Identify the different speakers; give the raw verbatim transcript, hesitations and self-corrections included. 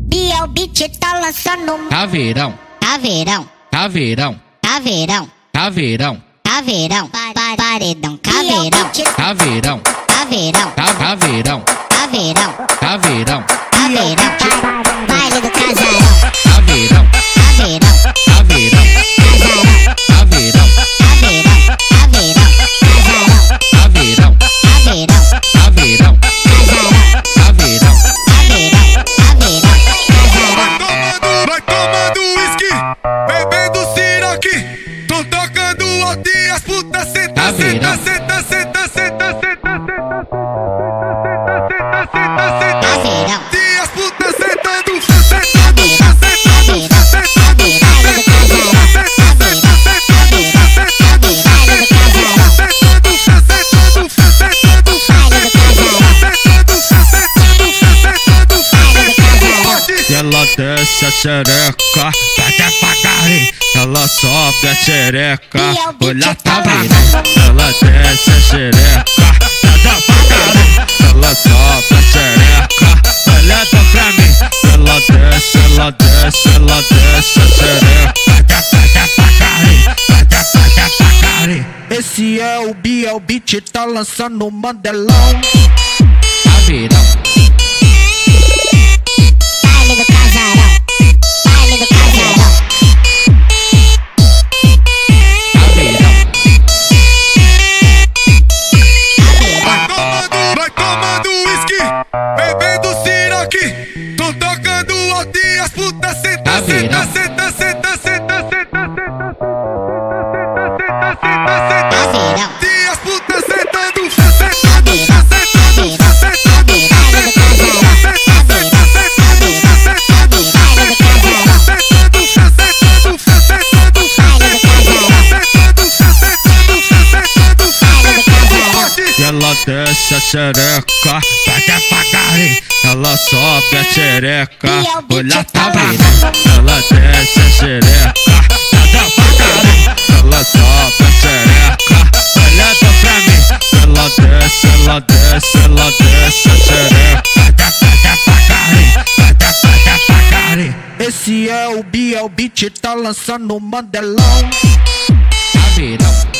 Speaker 1: Biel Beat tá lançando
Speaker 2: Caveirão,
Speaker 1: caveirão,
Speaker 2: caveirão,
Speaker 1: caveirão,
Speaker 2: caveirão,
Speaker 1: caveirão, pa- paredão, caveirão,
Speaker 2: caveirão,
Speaker 1: caveirão,
Speaker 2: ca- caveirão,
Speaker 1: caveirão,
Speaker 2: caveirão,
Speaker 1: caveirão, baile do casarão,
Speaker 2: caveirão,
Speaker 1: caveirão,
Speaker 2: caveirão,
Speaker 1: casarão,
Speaker 2: caveirão,
Speaker 1: caveirão, caveirão, casarão,
Speaker 2: caveirão,
Speaker 1: caveirão,
Speaker 2: caveirão,
Speaker 1: casarão,
Speaker 2: caveirão.
Speaker 1: caveirão, caveirão, casarão.
Speaker 3: Vai tomando uísque, bebendo siroque. Tô tocando alto e as putas senta,
Speaker 2: Caveirão.
Speaker 3: senta, senta, senta, senta, senta, senta, senta, senta, senta, senta.
Speaker 1: Caveirão.
Speaker 3: E as putas sentando, sentando,
Speaker 1: Caveirão, caveirão, caveirão, baile do casarão, caveirão, caveirão, caveirão, baile do casarão, baile do casarão.
Speaker 4: E ela desce a xereca, pede devagarinho. Ela sobe a xereca, olha tá vendo. Ela desce a xereca, pede devagarinho. Ela sobe a xereca, olhando pra mim. Ela desce, ela desce, ela desce a xereca, pede, pede devagarinho, pede, pede devagarinho. Esse é o Biel Beat, tá lançando o Mandelão.
Speaker 2: Caveirão,
Speaker 1: Baile do casarão, baile do casarão,
Speaker 2: caveirão,
Speaker 1: caveirão,
Speaker 3: vai tomando uísque, bebendo siroque. Tô tocando alto e as putas senta,
Speaker 2: Caveirão.
Speaker 3: senta, senta, senta, senta, senta, senta, senta, senta, senta.
Speaker 1: caveirão,
Speaker 3: E as putas sentando, sentando,
Speaker 1: caveirão,
Speaker 3: sentando,
Speaker 1: caveirão,
Speaker 3: sentando,
Speaker 1: baile do casarão, caveirão, caveirão, baile do casarão, baile do casarão.
Speaker 4: E ela desce a xereca, pede devagarinho. Ela sobe a xereca, olha tá vendo. Ela desce a xereca, pede devagarinho. Ela sobe a xereca, olhando pra mim. Ela desce, ela desce, ela desce a xereca, pede, pede devagarinho, pede, pede devagarinho. Esse é o Biel Beat, tá lançando o Mandelão.
Speaker 2: caveirão,